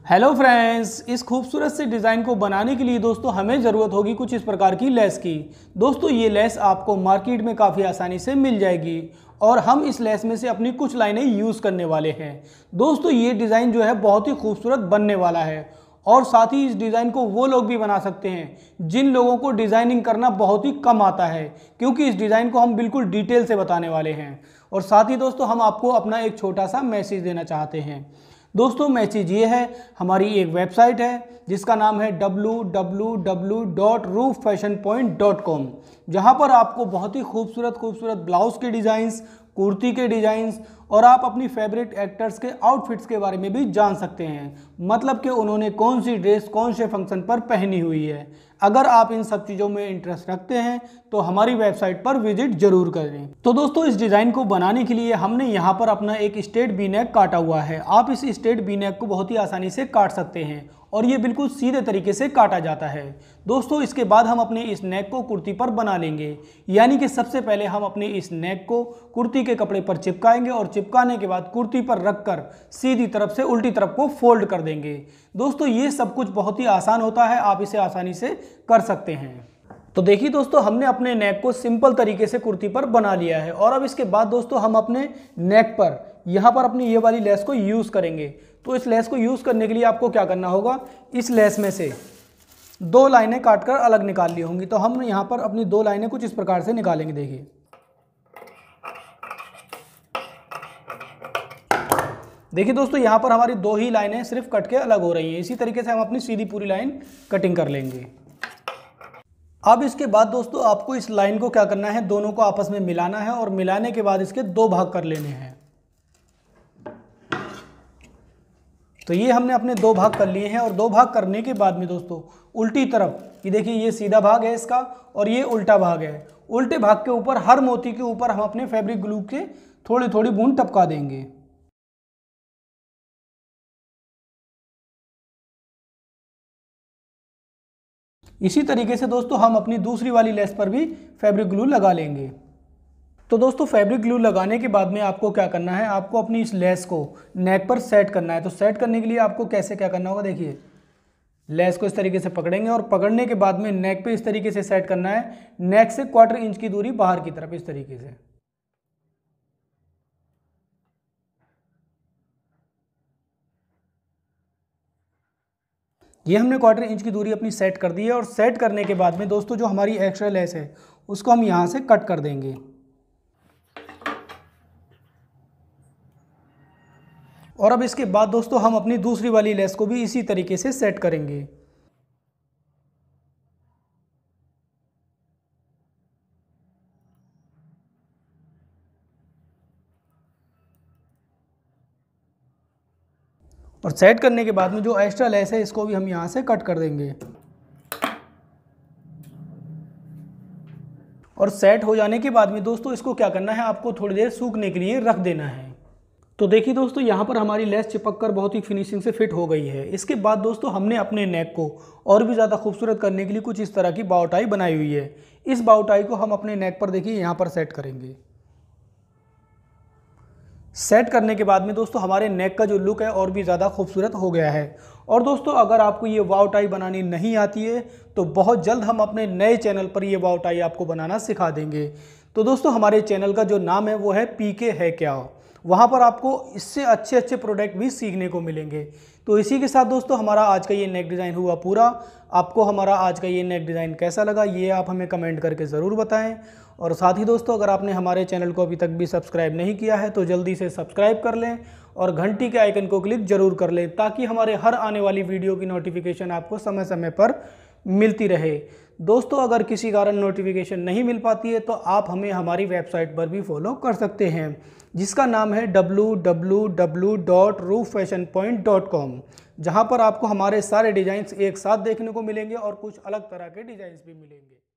Hello friends, इस खूबसूरत से डिज़ाइन को बनाने के लिए दोस्तों हमें ज़रूरत होगी कुछ इस प्रकार की लेस की। दोस्तों ये लेस आपको मार्केट में काफ़ी आसानी से मिल जाएगी और हम इस लेस में से अपनी कुछ लाइनें यूज़ करने वाले हैं। दोस्तों ये डिज़ाइन जो है बहुत ही खूबसूरत बनने वाला है और साथ ही इस डिज़ाइन को वो लोग भी बना सकते हैं जिन लोगों को डिज़ाइनिंग करना बहुत ही कम आता है, क्योंकि इस डिज़ाइन को हम बिल्कुल डिटेल से बताने वाले हैं। और साथ ही दोस्तों हम आपको अपना एक छोटा सा मैसेज देना चाहते हैं। दोस्तों मैसेज ये है, हमारी एक वेबसाइट है जिसका नाम है www.rooffashionpoint.com, जहां पर आपको बहुत ही खूबसूरत ब्लाउज के डिज़ाइंस, कुर्ती के डिज़ाइंस और आप अपनी फेवरेट एक्टर्स के आउटफिट्स के बारे में भी जान सकते हैं, मतलब कि उन्होंने कौन सी ड्रेस कौन से फंक्शन पर पहनी हुई है। अगर आप इन सब चीज़ों में इंटरेस्ट रखते हैं तो हमारी वेबसाइट पर विजिट जरूर करें। तो दोस्तों इस डिज़ाइन को बनाने के लिए हमने यहाँ पर अपना एक स्ट्रेट वी नेक काटा हुआ है। आप इस स्ट्रेट वी नेक को बहुत ही आसानी से काट सकते हैं और ये बिल्कुल सीधे तरीके से काटा जाता है। दोस्तों इसके बाद हम अपने इस नेक को कुर्ती पर बना लेंगे, यानी कि सबसे पहले हम अपने इस नेक को कुर्ती के कपड़े पर चिपकाएंगे और चिपकाने के बाद कुर्ती पर रखकर सीधी तरफ से उल्टी तरफ को फोल्ड कर देंगे। दोस्तों ये सब कुछ बहुत ही आसान होता है, आप इसे आसानी से कर सकते हैं। तो देखिए दोस्तों, हमने अपने नेक को सिंपल तरीके से कुर्ती पर बना लिया है और अब इसके बाद दोस्तों हम अपने नेक पर यहाँ पर अपनी ये वाली लेस को यूज़ करेंगे। तो इस लेस को यूज़ करने के लिए आपको क्या करना होगा, इस लेस में से दो लाइनें काटकर अलग निकाल ली होंगी। तो हम यहाँ पर अपनी दो लाइनें कुछ इस प्रकार से निकालेंगे। देखिए दोस्तों, यहाँ पर हमारी दो ही लाइनें सिर्फ कट के अलग हो रही हैं। इसी तरीके से हम अपनी सीधी पूरी लाइन कटिंग कर लेंगे। अब इसके बाद दोस्तों आपको इस लाइन को क्या करना है, दोनों को आपस में मिलाना है और मिलाने के बाद इसके दो भाग कर लेने हैं। तो ये हमने अपने दो भाग कर लिए हैं और दो भाग करने के बाद में दोस्तों उल्टी तरफ ये देखिए, ये सीधा भाग है इसका और ये उल्टा भाग है। उल्टे भाग के ऊपर हर मोती के ऊपर हम अपने फैब्रिक ग्लू के थोड़ी थोड़ी बूंद टपका देंगे। इसी तरीके से दोस्तों हम अपनी दूसरी वाली लेस पर भी फैब्रिक ग्लू लगा लेंगे। तो दोस्तों फैब्रिक ग्लू लगाने के बाद में आपको क्या करना है, आपको अपनी इस लेस को नेक पर सेट करना है। तो सेट करने के लिए आपको कैसे क्या करना होगा, देखिए लेस को इस तरीके से पकड़ेंगे और पकड़ने के बाद में नेक पे इस तरीके से सेट करना है, नेक से 1/4 इंच की दूरी बाहर की तरफ इस तरीके से। ये हमने 1/4 इंच की दूरी अपनी सेट कर दी है और सेट करने के बाद में दोस्तों जो हमारी एक्स्ट्रा लेस है उसको हम यहाँ से कट कर देंगे। और अब इसके बाद दोस्तों हम अपनी दूसरी वाली लेस को भी इसी तरीके से सेट करेंगे। और सेट करने के बाद में जो एक्स्ट्रा लेस है इसको भी हम यहाँ से कट कर देंगे। और सेट हो जाने के बाद में दोस्तों इसको क्या करना है, आपको थोड़ी देर सूखने के लिए रख देना है। तो देखिए दोस्तों, यहाँ पर हमारी लेस चिपक कर बहुत ही फिनिशिंग से फिट हो गई है। इसके बाद दोस्तों हमने अपने नेक को और भी ज़्यादा खूबसूरत करने के लिए कुछ इस तरह की बाउ टाई बनाई हुई है। इस बाउ टाई को हम अपने नेक पर देखिए यहाँ पर सेट करेंगे। सेट करने के बाद में दोस्तों हमारे नेक का जो लुक है और भी ज़्यादा खूबसूरत हो गया है। और दोस्तों अगर आपको ये वाव टाई बनानी नहीं आती है तो बहुत जल्द हम अपने नए चैनल पर ये वाव टाई आपको बनाना सिखा देंगे। तो दोस्तों हमारे चैनल का जो नाम है वो है पीके है क्या, वहाँ पर आपको इससे अच्छे प्रोडक्ट भी सीखने को मिलेंगे। तो इसी के साथ दोस्तों हमारा आज का ये नेक डिज़ाइन हुआ पूरा। आपको हमारा आज का ये नेक डिज़ाइन कैसा लगा ये आप हमें कमेंट करके ज़रूर बताएं। और साथ ही दोस्तों अगर आपने हमारे चैनल को अभी तक भी सब्सक्राइब नहीं किया है तो जल्दी से सब्सक्राइब कर लें और घंटी के आइकन को क्लिक ज़रूर कर लें, ताकि हमारे हर आने वाली वीडियो की नोटिफिकेशन आपको समय समय पर मिलती रहे। दोस्तों अगर किसी कारण नोटिफिकेशन नहीं मिल पाती है तो आप हमें हमारी वेबसाइट पर भी फॉलो कर सकते हैं, जिसका नाम है www.rooffashionpoint.com, जहां पर आपको हमारे सारे डिज़ाइंस एक साथ देखने को मिलेंगे और कुछ अलग तरह के डिज़ाइंस भी मिलेंगे।